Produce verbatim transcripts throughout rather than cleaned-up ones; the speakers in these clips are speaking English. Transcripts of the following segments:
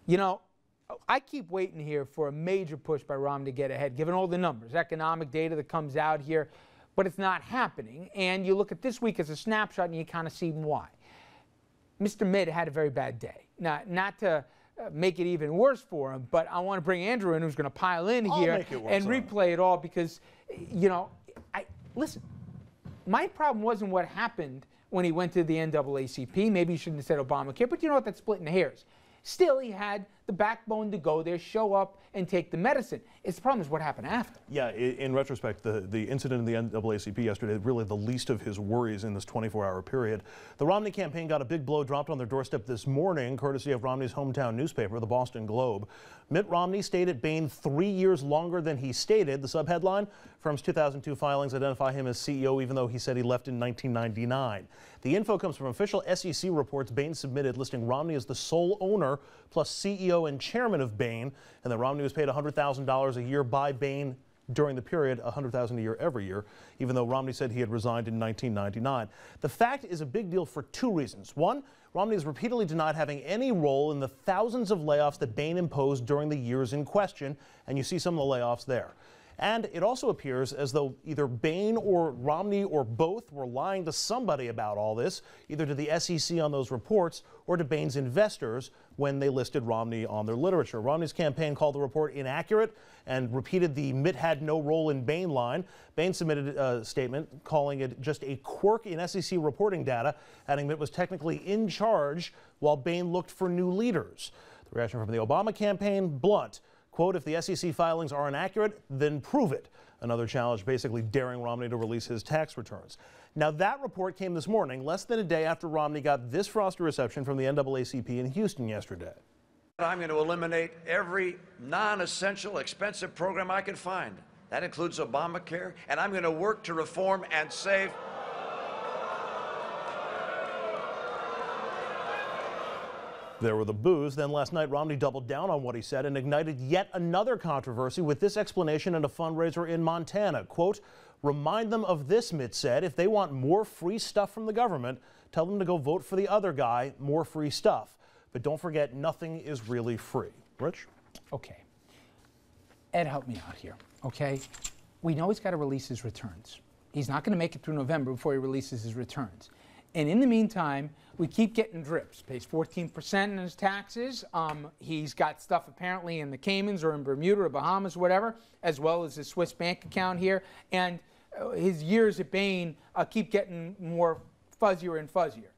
You know, I keep waiting here for a major push by Romney to get ahead, given all the numbers, economic data that comes out here, but it's not happening. And you look at this week as a snapshot and you kind of see why. Mister Mitt had a very bad day. Now, not to uh, make it even worse for him, but I want to bring Andrew in, who's going to pile in I'll here make it worse and on replay it. it all because, you know, I listen, my problem wasn't what happened when he went to the N double A C P. Maybe you shouldn't have said Obamacare, but you know what? That's splitting hairs. Still, he had the backbone to go there, show up, and take the medicine. It's the problem is what happened after. Yeah, in, in retrospect, the, the incident in the N double A C P yesterday, really the least of his worries in this twenty-four hour period. The Romney campaign got a big blow dropped on their doorstep this morning, courtesy of Romney's hometown newspaper, the Boston Globe. Mitt Romney stayed at Bain three years longer than he stated. The subheadline, firm's two thousand two filings identify him as C E O even though he said he left in nineteen ninety-nine. The info comes from official S E C reports Bain submitted listing Romney as the sole owner plus C E O and chairman of Bain, and that Romney was paid one hundred thousand dollars a year by Bain during the period, one hundred thousand dollars a year every year, even though Romney said he had resigned in nineteen ninety-nine. The fact is a big deal for two reasons. One, Romney has repeatedly denied having any role in the thousands of layoffs that Bain imposed during the years in question, and you see some of the layoffs there. And it also appears as though either Bain or Romney or both were lying to somebody about all this, either to the S E C on those reports or to Bain's investors when they listed Romney on their literature. Romney's campaign called the report inaccurate and repeated the Mitt had no role in Bain line. Bain submitted a statement calling it just a quirk in S E C reporting data, adding Mitt was technically in charge while Bain looked for new leaders. The reaction from the Obama campaign, blunt. Quote, if the S E C filings are inaccurate, then prove it. Another challenge basically daring Romney to release his tax returns. Now that report came this morning, less than a day after Romney got this frosty reception from the N double A C P in Houston yesterday. I'm going to eliminate every non-essential, expensive program I can find. That includes Obamacare, and I'm going to work to reform and save. There were the boos. Then last night, Romney doubled down on what he said and ignited yet another controversy with this explanation at a fundraiser in Montana. Quote, remind them of this, Mitt said. If they want more free stuff from the government, tell them to go vote for the other guy, more free stuff. But don't forget, nothing is really free. Rich? Okay. Ed, help me out here, okay? We know he's got to release his returns. He's not going to make it through November before he releases his returns. And in the meantime, we keep getting drips. Pays fourteen percent in his taxes. Um, he's got stuff apparently in the Caymans or in Bermuda or Bahamas, whatever, as well as his Swiss bank account here. And uh, his years at Bain uh, keep getting more fuzzier and fuzzier.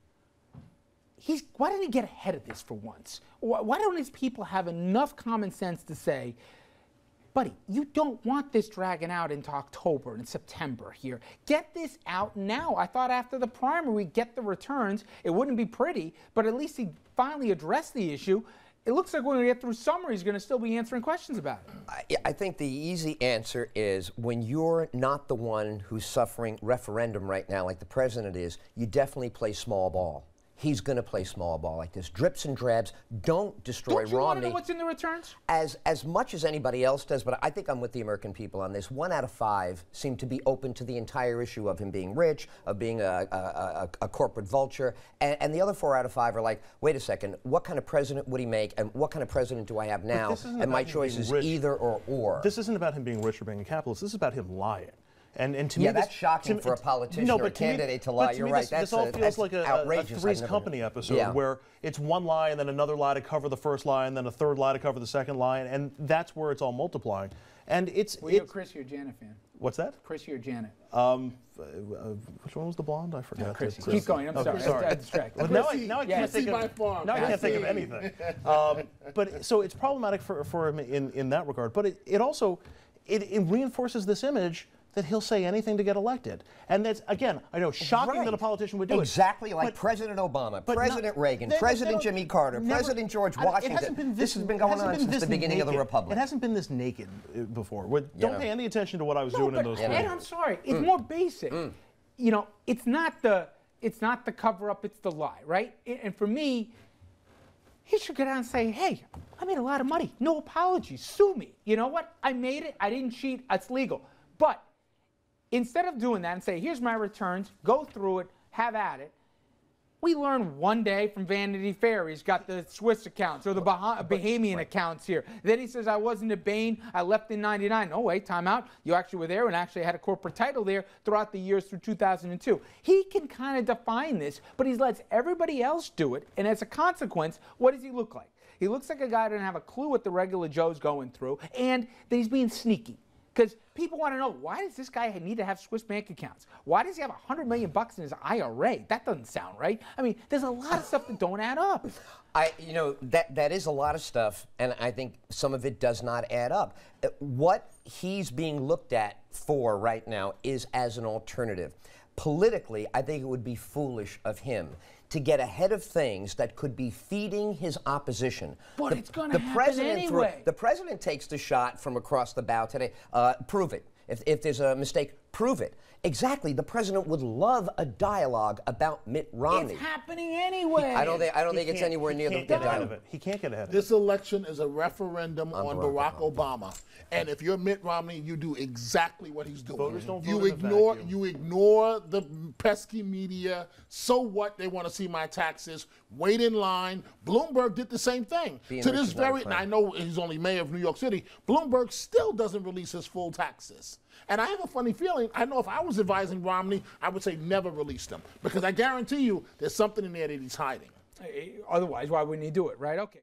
He's, why didn't he get ahead of this for once? Why, why don't his people have enough common sense to say, buddy, you don't want this dragging out into October and September here. Get this out now. I thought after the primary we'd get the returns. It wouldn't be pretty, but at least he'd finally address the issue. It looks like when we get through summer, he's going to still be answering questions about it. I, I think the easy answer is when you're not the one who's suffering referendum right now, like the president is, you definitely play small ball. He's going to play small ball like this. Drips and drabs. Don't destroy Romney. Don't you want to know what's in the returns? As, as much as anybody else does, but I think I'm with the American people on this. One out of five seem to be open to the entire issue of him being rich, of being a, a, a, a corporate vulture. And, and the other four out of five are like, wait a second, what kind of president would he make? And what kind of president do I have now? And my choice is rich. Either or or. This isn't about him being rich or being a capitalist. This is about him lying. And, and to yeah, me, that's this, shocking to, for a politician no, or a candidate me, to lie. To You're me, right. This, that's this all a, feels like a, a Three's Company episode yeah. where it's one lie and then another lie to cover the first lie and then a third lie to cover the second lie, and that's where it's all multiplying. And it's. Were you it's, a Chrissy or Janet fan? What's that? Chrissy or Janet? Um, uh, which one was the blonde? I forgot. No, Chrissy. Chris. Keep going. I'm okay, sorry. sorry. I, I distracted. Well, now I, now I yeah, can't think of. Farm. Now I can't think of anything. Um, but so it's problematic for for him in in that regard. But it it also it, it reinforces this image that he'll say anything to get elected. And that's, again, I know, shocking right. that a politician would do exactly it. like But, President Obama, but President not, Reagan, they, President they Jimmy Carter, never, President George I, Washington. It hasn't been this, this has been going on been since the beginning naked. of the Republic. It hasn't been this naked before. With, don't know. pay any attention to what I was no, doing but, in those Ed, videos. I'm sorry. It's Mm. more basic. Mm. You know, it's not the it's not the cover up, it's the lie, right? And for me, he should go down and say, hey, I made a lot of money. No apologies. Sue me. You know what? I made it. I didn't cheat. It's legal. But instead of doing that and say, here's my returns, go through it, have at it, We learned one day from Vanity Fair he's got the Swiss accounts or the Bah- Bahamian accounts here. Then he says, I wasn't at Bain, I left in ninety-nine. No, wait, time out. You actually were there and actually had a corporate title there throughout the years through two thousand two. He can kind of define this, but he lets everybody else do it. And as a consequence, what does he look like? He looks like a guy who doesn't have a clue what the regular Joe's going through and that he's being sneaky. Because people want to know, why does this guy need to have Swiss bank accounts? Why does he have one hundred million bucks in his I R A? That doesn't sound right. I mean, there's a lot of stuff that don't add up. I, you know, that that is a lot of stuff, and I think some of it does not add up. Uh, What he's being looked at for right now is as an alternative. Politically, I think it would be foolish of him to get ahead of things that could be feeding his opposition. But the, it's going to the happen president threw- anyway. the president takes the shot from across the bow today. Uh, prove it. If, if there's a mistake, prove it. Exactly. The president would love a dialogue about Mitt Romney. It's happening anyway. I don't think I don't He think it's can't- anywhere he near the, can't the get ahead dialogue. of it. He can't get ahead of it. This election is a referendum on, On Barack, Barack Obama. And if you're Mitt Romney, you do exactly what he's doing. Voters don't you vote in a ignore vacuum. you ignore the pesky media. So what? They want to see my taxes. Wait in line. Bloomberg did the same thing. Being to rich this is not a very, and crime. I know he's only mayor of New York City. Bloomberg still doesn't release his full taxes. And I have a funny feeling, I know if I was advising Romney, I would say never release them. Because I guarantee you there's something in there that he's hiding. Otherwise, why wouldn't he do it, right? Okay.